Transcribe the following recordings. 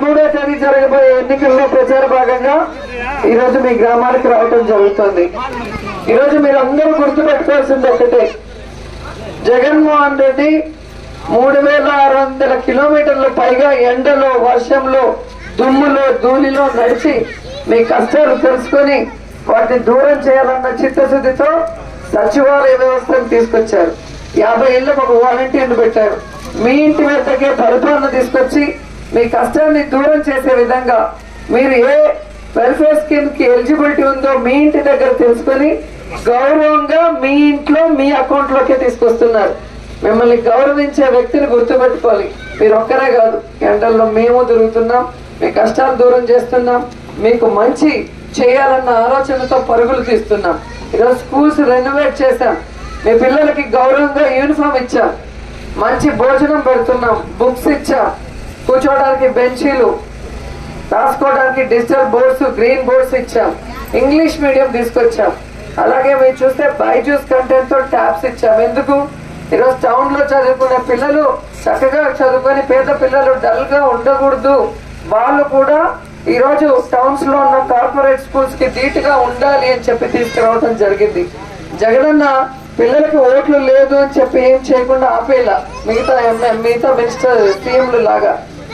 13వ తేదీ జరగబోయే ఎన్నికల్లో ప్రచార భాగంగా ఈ రోజు మీ గ్రామానికి రావడం జరుగుతుంది. ఈ రోజు మీరందరూ గుర్తుపెట్టుకోవాల్సింది ఒకటే, జగన్మోహన్ రెడ్డి 3600 కిలోమీటర్ల పైగా ఎండలో, వర్షంలో, దుమ్ములో, ధూళిలో నడిచి మీ కష్టాలు తెలుసుకొని వాటిని దూరం చేయాలన్న చిత్తశుద్ధితో సచివాలయ వ్యవస్థను తీసుకొచ్చారు. 50 ఇళ్లకు ఒక వాలంటీర్లు పెట్టారు. మీ ఇంటి వద్దకే పరిపాలన తీసుకొచ్చి మీ కష్టాన్ని దూరం చేసే విధంగా మీరు ఏ వెల్ఫేర్ స్కీమ్ కి ఎలిజిబిలిటీ ఉందో మీ ఇంటి దగ్గర తెలుసుకొని గౌరవంగా మీ ఇంట్లో మీ అకౌంట్ లోకే తీసుకొస్తున్నారు. మిమ్మల్ని గౌరవించే వ్యక్తిని గుర్తుపెట్టుకోవాలి. మీరు ఒక్కరే కాదు, ఎండల్లో మేము తిరుగుతున్నాం, మీ కష్టాలు దూరం చేస్తున్నాం, మీకు మంచి చేయాలన్న ఆలోచనతో పరుగులు తీస్తున్నాం. ఈరోజు స్కూల్స్ రెనోవేట్ చేశాం, మీ పిల్లలకి గౌరవంగా యూనిఫామ్ ఇచ్చాం, మంచి భోజనం పెడుతున్నాం, బుక్స్ ఇచ్చాం, కూర్చోవడానికి బెంచీలు, రాసుకోవడానికి డిజిటల్ బోర్డ్స్, గ్రీన్ బోర్డ్స్ ఇచ్చాం, ఇంగ్లీష్ మీడియం తీసుకొచ్చాం. అలాగే మీరు చూస్తే బైజూస్ కంటెంట్ తో ట్యాబ్స్ ఇచ్చాం. ఎందుకు? ఈరోజు టౌన్ లో చదువుకునే పిల్లలు చక్కగా చదువుకొని పేద పిల్లలు డల్ గా ఉండకూడదు, వాళ్ళు కూడా ఈ రోజు టౌన్స్ లో ఉన్న కార్పొరేట్ స్కూల్స్ కి ధీటుగా ఉండాలి అని చెప్పి తీసుకురావడం జరిగింది. జగనన్న పిల్లలకి ఓట్లు లేదు అని చెప్పి ఏం చేయకుండా ఆపేలా మిగతా మినిస్టర్ సీఎంలు లాగా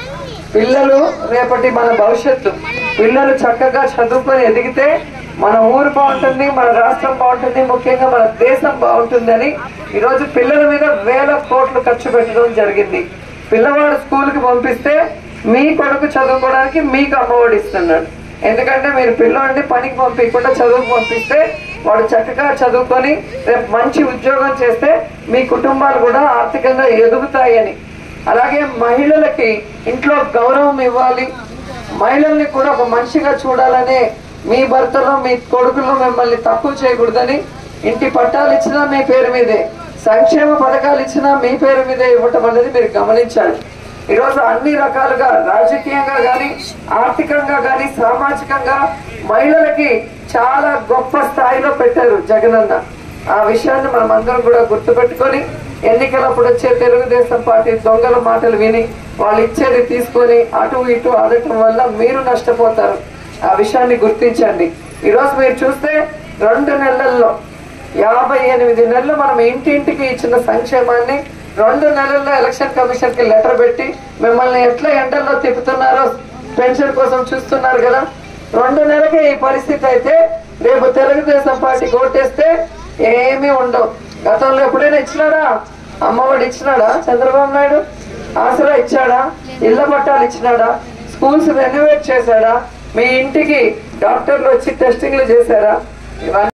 పిల్లలు రేపటి మన భవిష్యత్తు. పిల్లలు చక్కగా చదువుకొని ఎదిగితే మన ఊరు బాగుంటుంది, మన రాష్ట్రం బాగుంటుంది, ముఖ్యంగా మన దేశం బాగుంటుందని ఈరోజు పిల్లల మీద 1000 కోట్లు ఖర్చు పెట్టడం జరిగింది. పిల్లవాడు స్కూల్ కి పంపిస్తే మీ కొడుకు చదువుకోవడానికి మీకు అమ్మఒడి ఇస్తున్నాడు. ఎందుకంటే మీరు పిల్లవాడిని పనికి పంపించకుండా చదువుకు పంపిస్తే వాడు చక్కగా చదువుకొని రేపు మంచి ఉద్యోగం చేస్తే మీ కుటుంబాలు కూడా ఆర్థికంగా ఎదుగుతాయని. అలాగే మహిళలకి ఇంట్లో గౌరవం ఇవ్వాలి, మహిళల్ని కూడా ఒక మనిషిగా చూడాలనే మీ భర్తలో మీ కొడుకులో మిమ్మల్ని తక్కువ చేయకూడదని ఇంటి పట్టాలు ఇచ్చినా మీ పేరు మీదే, సంక్షేమ పథకాలు ఇచ్చినా మీ పేరు మీదే ఇవ్వటం అనేది మీరు గమనించాలి. ఈరోజు అన్ని రకాలుగా రాజకీయంగా గాని, ఆర్థికంగా గాని, సామాజికంగా మహిళలకి చాలా గొప్ప స్థాయిలో పెట్టారు జగనన్న. ఆ విషయాన్ని మనం అందరం కూడా గుర్తుపెట్టుకొని ఎన్నికలప్పుడు వచ్చే తెలుగుదేశం పార్టీ దొంగల మాటలు విని వాళ్ళు ఇచ్చేది తీసుకొని అటు ఇటు ఆడటం వల్ల మీరు నష్టపోతారు. ఆ విషయాన్ని గుర్తించండి. ఈరోజు మీరు చూస్తే 2 నెలల్లో 58 నెలలు మనం ఇంటింటికి ఇచ్చిన సంక్షేమాన్ని 2 నెలల్లో ఎలక్షన్ కమిషన్ కి లెటర్ పెట్టి మిమ్మల్ని ఎట్లా ఎండల్లో తిప్పుతున్నారో పెన్షన్ కోసం చూస్తున్నారు కదా. 2 నెలలకే ఈ పరిస్థితి అయితే రేపు తెలుగుదేశం పార్టీకి ఓటేస్తే ఏమీ ఉండవు. గతంలో ఎప్పుడైనా ఇచ్చినాడా? అమ్మఒడి ఇచ్చినాడా చంద్రబాబు నాయుడు? ఆసరా ఇచ్చాడా? ఇళ్ల పట్టాలు ఇచ్చినాడా? స్కూల్స్ రెనోవేట్ చేశాడా? మీ ఇంటికి డాక్టర్లు వచ్చి టెస్టింగ్లు చేశారా?